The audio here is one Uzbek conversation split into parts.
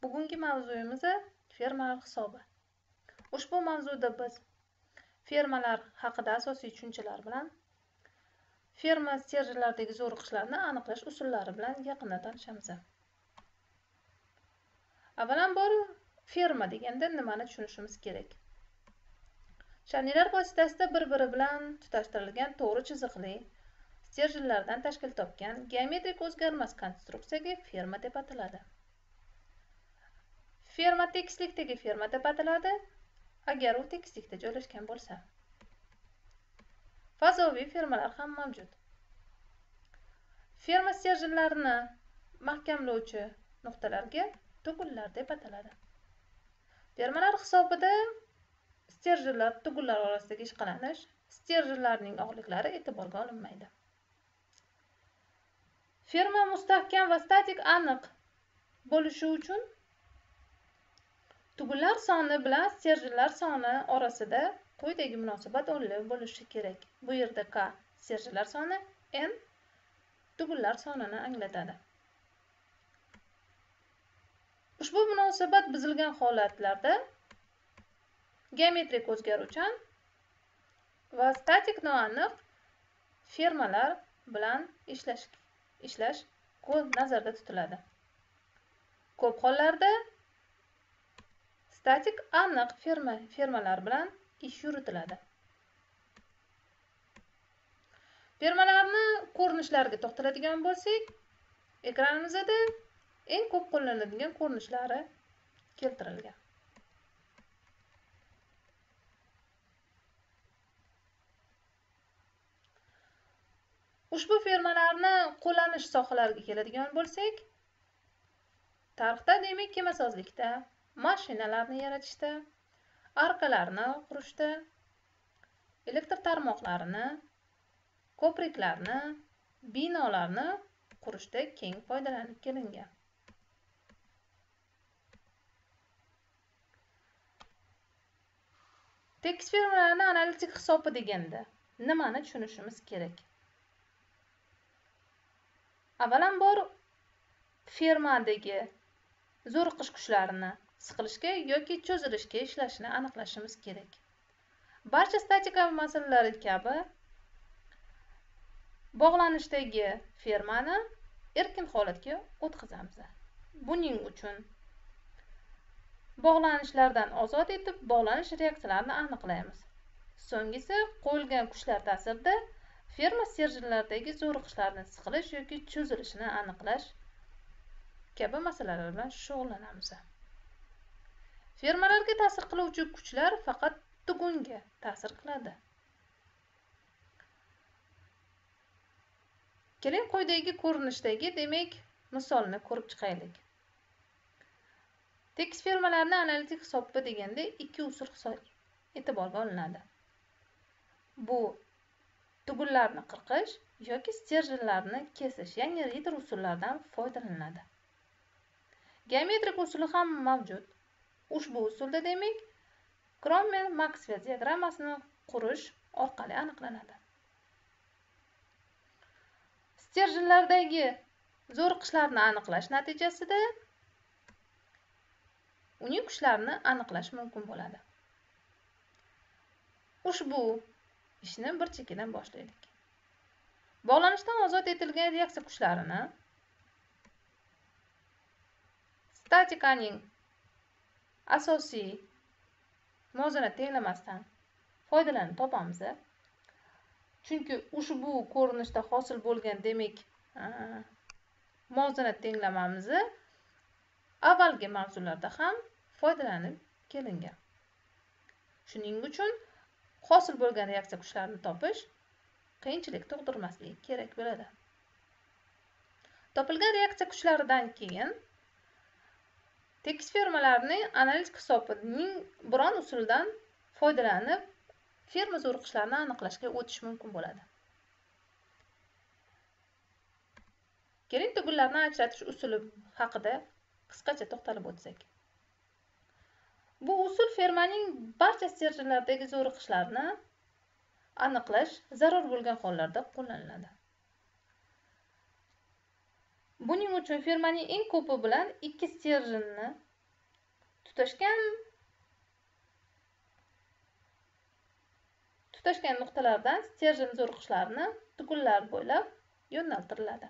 Bugungi mavzuyimiz fermalar hisobi. Ushbu mavzuda biz fermalar haqida asosiy tushunchalar bilan ferma stерженьlaridagi zo'riqishlarni aniqlash usullari bilan yaqindan tanishamiz. Avvalambor ferma deganda nimani tushunishimiz kerak? Shaniylar vositasida bir-biri bilan tutashtirilgan to'g'ri chiziqli stерженьlardan tashkil topgan geometrik o'zgarmas konstruksiyaga ferma deb ataladi. Ferma tekislikdagi ferma deb ataladi, agar u tekislikda joylashgan bo'lsa. Fazoviy fermalar ham mavjud. Ferma stерженьlarini mahkamlovchi nuqtalarga tugunlar deb ataladi. Fermalar hisobida stерженьlar tugunlar orasidagi ishqalanish, stерженьlarning og'liqlari e'tiborga olinmaydi. Ferma mustahkam va statik aniq bo'lishi uchun tugunlar soni bilan stерженьlar soni orasida quyidagi munosabat o'nli bo'lishi kerak. Bu yerda K stерженьlar soni, N tugunlar sonini anglatadi. Ushbu munosabat buzilgan holatlarda geometrik o'zgaruvchan va statik noaniq fermalar bilan ishlash nazarda tutiladi. Ko'p hollarda statik aniq fermalar bilan ish yuritiladi. Fermalarni ko'rinishlariga to'xtaladigan bo'lsak, ekranimizda eng ko'p qo'llaniladigan ko'rinishlari keltirilgan. Ushbu fermalarni qo'llanish sohalariga keladigan bo'lsak, tarixda demak kemasozlikda, mashinalarni yaratishda, arkalarni qurishda, elektr tarmoqlarini, ko'priklarni, binolarni qurishda keng foydalanib kelingan. Tekis fermalarni analitik hisobi deganda nimani tushunishimiz kerak? Avvalambor fermadagi zo'riqish kuchlarini siqilishga yoki cho'zilishga ishlashini aniqlashimiz kerak. Barcha statika masalalari kabi bog'lanishdagi fermani erkin holatga o'tkazamiz. Buning uchun bog'lanishlardan ozod etib, bog'lanish reaksiyalarini aniqlaymiz. So'nggisi qo'yilgan kuchlar ta'sirida ferma stерженьlaridagi zo'riqishlarni siqilish yoki cho'zilishini aniqlash kabi masalalar bilan shug'ullanamiz. Fermalarga ta'sir qiluvchi kuchlar faqat tugunga ta'sir qiladi. Keling, quyidagi ko'rinishdagi demak misolni ko'rib chiqaylik. Tekis fermalarni analitik hisobi deganda ikki usul e'tiborga olinadi. Bu tugunlarni qirqish yoki stерженьlarni kesish, ya'ni Ritter usullaridan foydalaniladi. Geometrik usuli ham mavjud. Ushbu usulda demak Kromen-Maxwell diagrammasini qurish orqali aniqlanadi. Stерженьlardagi zo'riqishlarni aniqlash natijasida uning kuchlarini aniqlash mumkin bo'ladi. Ushbu ishni bir chekkadan boshlaylik. Bog'lanishdan ozod etilgan reaksiya kuchlarini statikaning asosiy muvozanat tenglamasdan foydalanib topamiz. Chunki ushbu ko'rinishda hosil bo'lgan demak muvozanat tenglamamizni avvalgi mavzularda ham foydalanib kelingan. Shuning uchun hosil bo'lgan reaksiya kuchlarini topish qiyinchilik tug'dirmasligi kerak bo'ladi. Topilgan reaksiya kuchlaridan keyin tekis fermalarning analitik hisobining biron usuldan foydalanib ferma zo'riqishlarini aniqlashga o'tish mumkin bo'ladi. Keling, tugunlarni ajratish usuli haqida qisqacha to'xtalib o'tsak. Bu usul fermaning barcha stерженьlaridagi zo'riqishlarni aniqlash zarur bo'lgan hollarda qo'llaniladi. Buning uchun fermaning eng ko'pi bilan ikki stерженьni tutashgan nuqtalardan stержень zo'riqishlarini tugunlar bo'ylab yo'naltiriladi.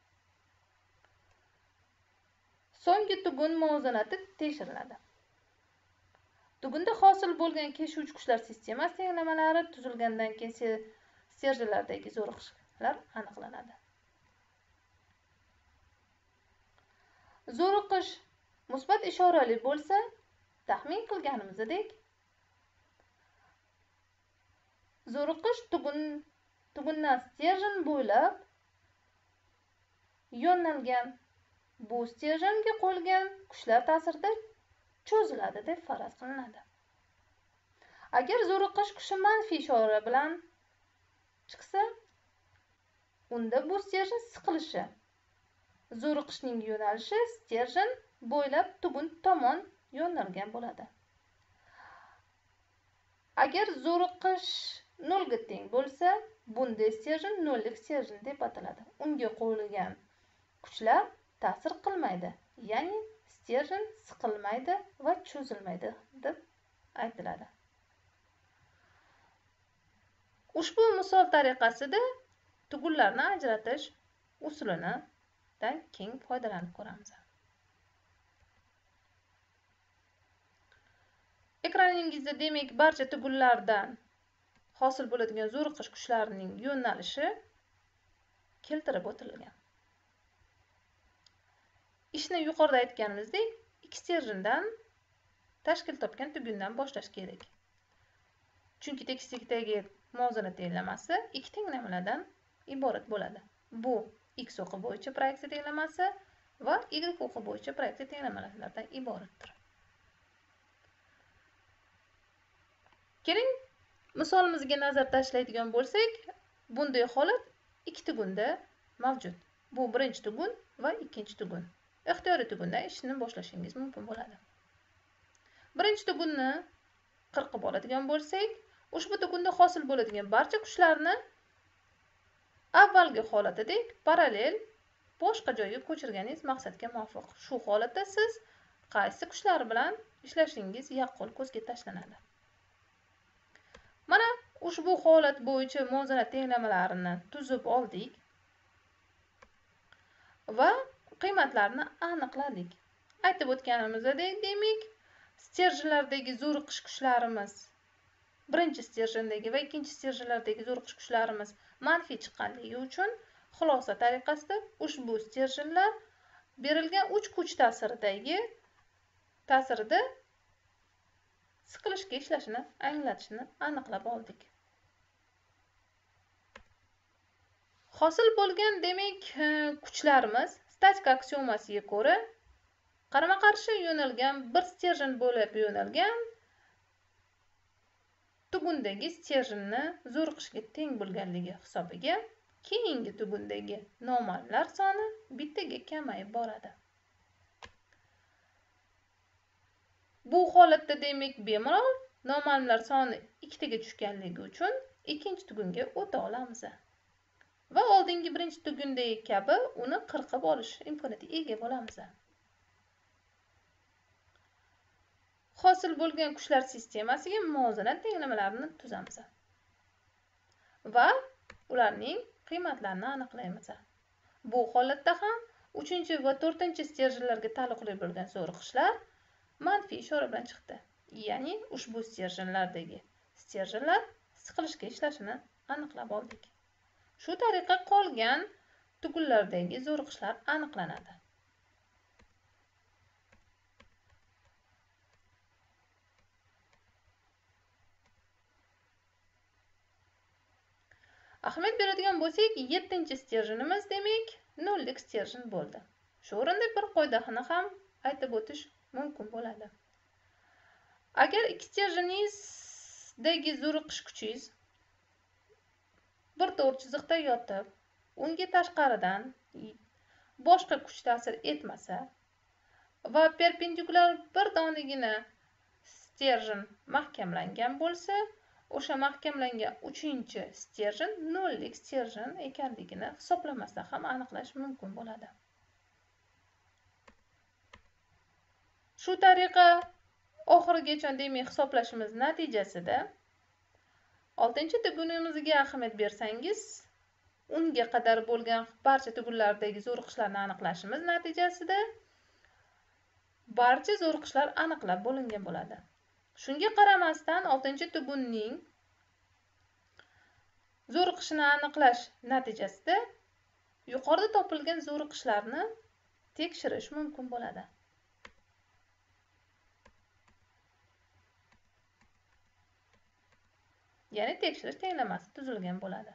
So'nggi tugun muvozanati tekshiriladi. Tugunda hosil bo'lgan keshuvchi kuchlar sistemasi tenglamalari tuzilgandan keyin stерженьlardagi zo'riqishlar aniqlanadi. Zo'riqish musbat ishorali bo'lsa, taxmin qilganimizdek, zo'riqish tugundan stержень bo'ylab yo'nalgan. Bu stерженьga qo'yilgan kuchlar ta'sirida cho'ziladi deb faraz qilinadi. Agar zo'riqish kuchi manfiy ishora bilan chiqsa, unda bu stержень siqilishi, zo'riqishning yo'nalishi stержень bo'ylab tugun tomon yo'nalgan bo'ladi. Agar zo'riqish 0 ga teng bo'lsa, bunday stержень nollik stержень deb ataladi. Unga qo'yilgan kuchlar ta'sir qilmaydi, ya'ni stержень siqilmaydi va cho'zilmaydi deb aytiladi. Ushbu misol tariqasida tugunlarni ajratish usulidan keng foydalanib ko'ramiz. Ekraningizda demak barcha tugunlardan hosil bo'ladigan zo'riqish kuchlarining yo'nalishi keltirib o'tilgan. Ishni yuqorida aytganimizdek, ikki stерженьdan tashkil topgan tugundan boshlash kerak. Chunki tekislikdagi muvozanat tenglamasi ikki tenglamalardan iborat bo'ladi. Bu x o'qi bo'yicha proyeksiya tenglamasi va y o'qi bo'yicha proyeksiya tenglamalardan iboratdir. Keling, misolimizga nazar tashlaydigan bo'lsak, bunday holat ikki tugunda mavjud. Bu birinchi tugun va ikkinchi tugun. Ixtiyoriy tugundan ishni boshlashingiz mumkin bo'ladi. Birinchi tugunni qirqib oladigan bo'lsak, ushbu tugunda hosil bo'ladigan barcha kuchlarni avvalgi holatidek parallel boshqa joyga ko'chirganingiz maqsadga muvofiq. Shu holatda siz qaysi kuchlar bilan ishlashingiz yaqqol ko'zga tashlanadi. Mana ushbu holat bo'yicha muvozanat tenglamalarini tuzib oldik va qiymatlarni aniqladik. Aytib o'tganimizdek, demak, stерженьlardagi zo'riqish kuchlarimiz, birinchi stерженьdagi va ikkinchi stерженьlardagi zo'riqish kuchlarimiz manfiy chiqqanligi uchun xulosa tariqasida ushbu stерженьlar berilgan 3 kuch ta'sirida siqilishga ishlashini anglatishini aniqlab oldik. Hosil bo'lgan demak kuchlarimiz statika aksiomasiga ko'ra qarama-qarshi yo'nalgan bir stержень bo'lib yo'nalgan tugundagi stерженьni zo'riqishga teng bo'lganligi hisobiga keyingi tugundagi noma'lumlar soni bittaga kamayib boradi. Bu holatda demak bemalol noma'lumlar soni 2 taga tushganligi uchun ikkinchi tugunga o'ta olamiz. Va oldingi birinchi tugundagi kabi uni qirqib olish imkoniyatiga ega bo'lamiz. Hosil bo'lgan kuchlar sistemasiga muvozanat tenglamalarini tuzamiz va ularning qiymatlarini aniqlaymiz. Bu holatda ham 3 va 4 stерженьlarga taalluqli bo'lgan zo'riqishlar manfiy ishora bilan chiqdi. Ya'ni ushbu stерженьlardagi stерженьlar siqilishga ishlashini aniqlab oldik. Shu tariqa qolgan tugunlardagi zo'riqishlar aniqlanadi. Ahamiyat beradigan bo'lsak, 7-stерженьimiz demak nollik stержень bo'ldi. Shu o'rinda bir qoidani ham aytib o'tish mumkin bo'ladi. Agar ikki stерженьingizdagi zo'riqish kuchingiz bir to'g'ri chiziqda yotib, unga tashqaridan boshqa kuch ta'sir etmasa va perpendikulyar bir donagina stержень mahkamlangan bo'lsa, o'sha mahkamlangan 3-stержень nollik stержень ekanligini hisoblamasdan ham aniqlash mumkin bo'ladi. Shu tariqa oxirigacha demak hisoblashimiz natijasida 6-tugunimizga ahamiyat bersangiz, unga qadar bo'lgan barcha tugunlardagi zo'riqishlarni aniqlashimiz natijasida barcha zo'riqishlar aniqlab bo'lingan bo'ladi. Shunga qaramasdan 6-tugunning zo'riqishini aniqlash natijasida yuqorida topilgan zo'riqishlarni tekshirish mumkin bo'ladi. Ya'ni tekshirish tenglamasi tuzilgan bo'ladi.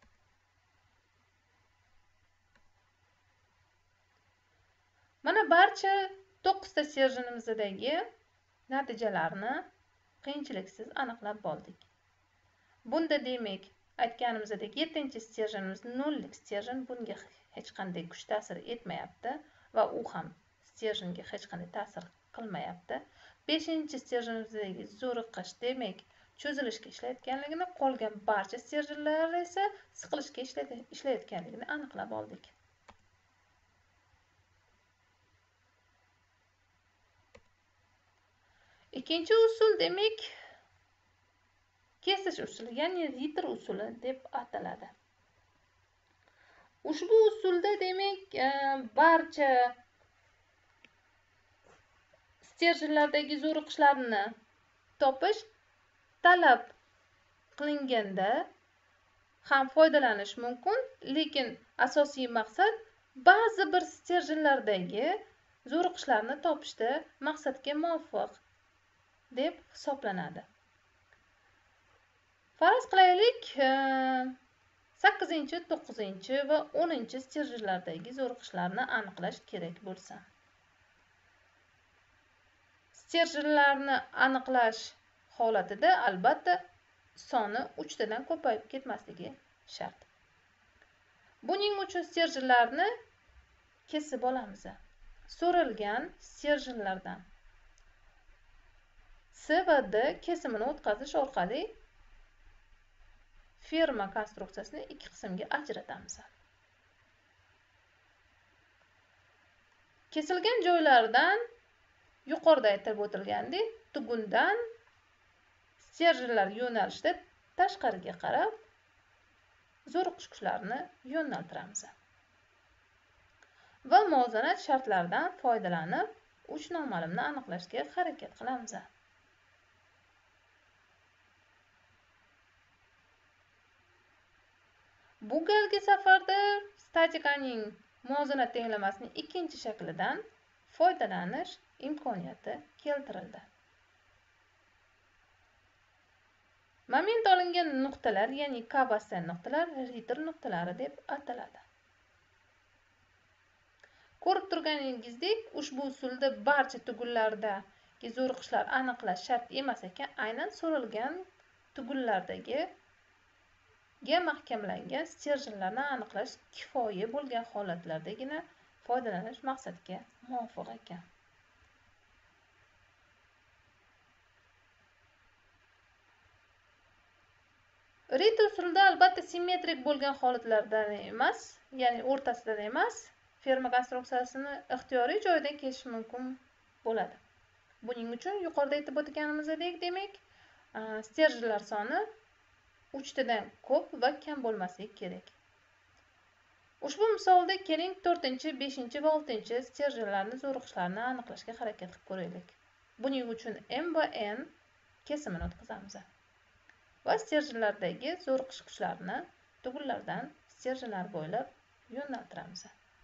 Mana barcha 9 ta stерженimizdagi natijalarni qiyinchiliksiz aniqlab bo'ldik. Bunda demak, aytganimizdek 7-stерженimiz nollik stержен, bunga hech qanday kuch ta'sir etmayapti va u ham stерженga hech qanday ta'sir qilmayapti. 5-stерженimizdagi zo'riqish demak cho'zilishga ishlayotganligini, qolgan barcha stерженlar esa siqilishga ishlayotganligini aniqlab oldik. Ikkinchi usul demak kesish usuli, ya'ni Ritter usuli deb ataladi. Ushbu usulda demak barcha stерженlardagi zo'riqishlarni topish talab qilinganda ham foydalanish mumkin, lekin asosiy maqsad ba'zi bir stерженlardagi zo'riqishlarni topishda maqsadga muvofiq deb hisoblanadi. Faraz qilaylik, 8, 9 va 10 stерженlardagi zo'riqishlarni aniqlash kerak bo'lsa. Stерженlarni aniqlash holatida albatta soni 3 tadan ko'payib ketmasligi shart. Buning uchun stерженlarni kesib olamiz. So'ralgan stерженlardan C va D kesimini o'tkazish orqali ferma konstruksiyasini ikki qismga ajratamiz. Kesilgan joylardan yuqorida aytib o'tilgandek, tugundan stерженlar yo'nalishida tashqariga qarab zo'riqish kuchlarini yo'naltiramiz. Va muvozanat shartlaridan foydalanib 3 noma'lumni aniqlashga harakat qilamiz. Bu galgi safarda statikaning muvozanat tenglamasining ikkinchi shaklidan foydalanish imkoniyati keltirildi. Moment olingan nuqtalar, ya'ni K basan nuqtalar Ritter nuqtalari deb ataladi. Ko'rib turganingizdek, ushbu usulda barcha tugunlardagi zo'riqishlar aniqlash shart emas ekan, aynan so'ralgan tugunlardagi mahkamlangan stерженlarni aniqlash kifoya bo'lgan holatlardagina foydalanish maqsadga muvofiq ekan. Ritter usulida albatta simmetrik bo'lgan holatlardan emas, ya'ni o'rtasidan emas, ferma konstruksiyasini ixtiyoriy joydan kesish mumkin bo'ladi. Buning uchun yuqorida aytib o'tganimizdek, demak, stерженlar soni 3 tadan ko'p va kam bo'lmasligi kerak. Ushbu misolda keling 4, 5 va 6 stерженlarni zo'riqishlarini aniqlashga harakat qilib ko'raylik. Buning uchun M va N kesimini o'tkazamiz. Va stерженlardagi zo'riqish kuchlarini tugunlardan stерженlar bo'ylab yo'naltiramiz.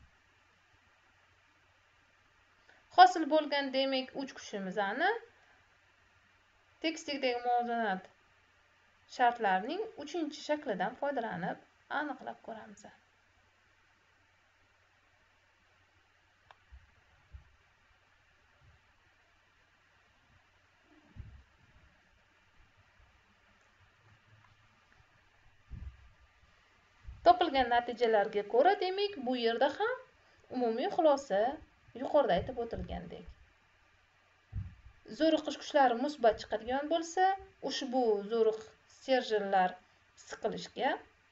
Hosil bo'lgan demak 3 kuchimizni tekstdagi muvozanat shartlarining 3-shaklidan foydalanib aniqlab ko'ramiz. Topilgan natijalarga ko'ra, demak, bu yerda ham umumiy xulosa yuqorida aytib o'tilgandek. Zo'riqish kuchlari musbat chiqadigan bo'lsa, ushbu zo'riq stерженlar siqilishga,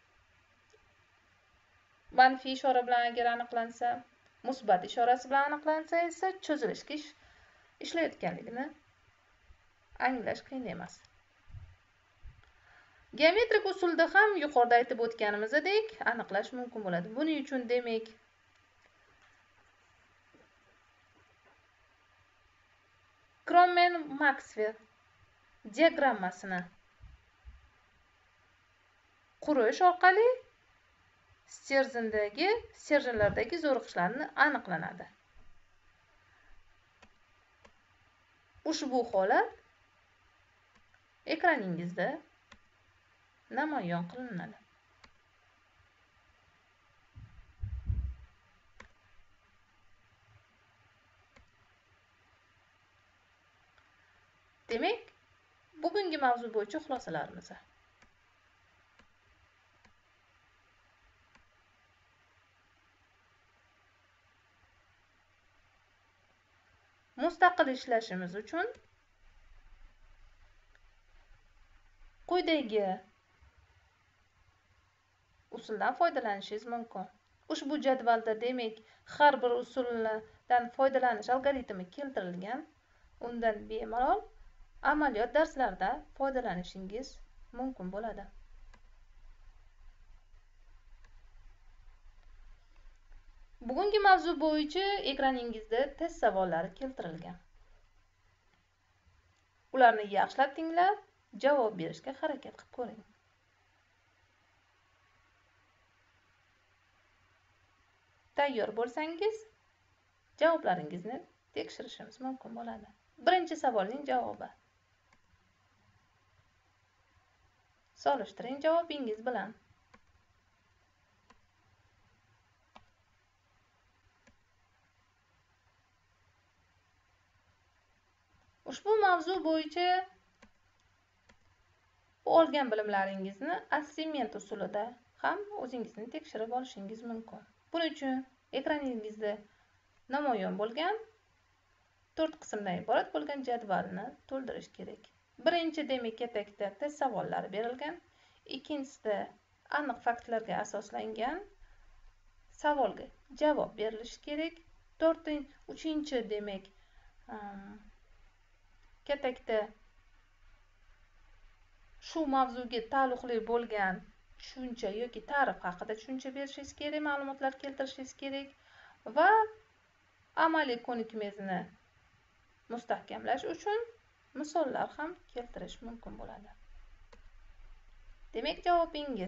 manfiy ishora bilan agar aniqlansa, musbat ishorasi bilan aniqlansa esa cho'zilishga ishlayotganligini anglash qiyin emas. Geometrik usulda ham yuqorida aytib o'tganimizdek aniqlash mumkin bo'ladi. Buning uchun demak Kromen-Maxwell diagrammasini qurish orqali stерженьlardagi zo'riqishlarni aniqlanadi. Ushbu holat ekraningizda namoyon qilinadi. Demak, bugungi mavzu bo'yicha xulosalarimiz. Mustaqil ishlashimiz uchun quyidagi usuldan foydalanishingiz mumkin. Ushbu jadvalda demak har bir usuldan foydalanish algoritmi keltirilgan. Undan bemalol amaliyot darslarida foydalanishingiz mumkin bo'ladi. Bugungi mavzu bo'yicha ekraningizda test savollari keltirilgan. Ularni yaxshilab tinglab, javob berishga harakat qilib ko'ring. Tayyor bo'lsangiz, javoblaringizni tekshirishimiz mumkin bo'ladi. Birinchi savolning javobi. Solishtiring javobingiz bilan. Ushbu mavzu bo'yicha olgan bilimlaringizni assessment usulida ham o'zingizni tekshirib olishingiz mumkin. Buning uchun ekraningizda namoyon bo'lgan 4 qismdan iborat bo'lgan jadvalni to'ldirish kerak. Birinchi demak katakda test savollari berilgan, ikkinchisida aniq faktlarga asoslangan savolga javob berilishi kerak. Uchinchi demak katakda shu mavzuga taalluqli bo'lgan tushuncha yoki ta'rif haqida tushuncha berishingiz kerak, ma'lumotlar keltirishingiz kerak va amaliy ko'nikmangizni mustahkamlash uchun misollar ham keltirish mumkin bo'ladi. Demak, javobingiz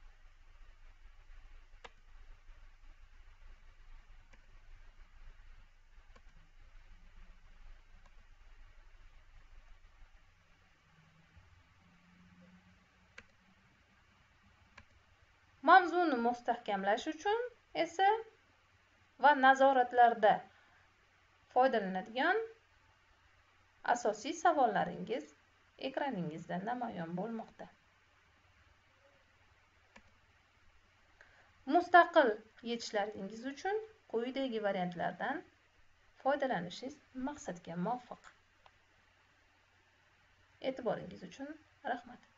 mavzuni mustahkamlash uchun esa va nazoratlarda foydalanadigan asosiy savollaringiz ekraningizda namoyon bo'lmoqda. Mustaqil yechishlaringiz uchun quyidagi variantlardan foydalanishingiz maqsadga muvofiq. E'tiboringiz uchun rahmat.